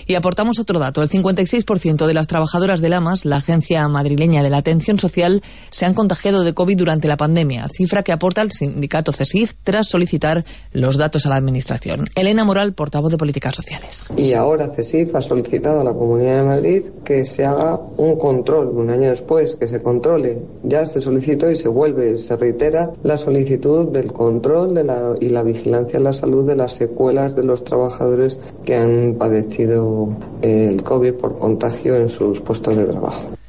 Y aportamos otro dato. El 56% de las trabajadoras del AMAS, la agencia madrileña de la atención social, se han contagiado de COVID durante la pandemia, cifra que aporta el sindicato CESIF tras solicitar los datos a la Administración. Elena Moral, portavoz de Políticas Sociales. Y ahora CESIF ha solicitado a la Comunidad de Madrid que se haga un control, un año después, que se controle. Ya se solicitó y se reitera la solicitud del control y la vigilancia en la salud de las secuelas de los trabajadores que han padecido el COVID por contagio en sus puestos de trabajo.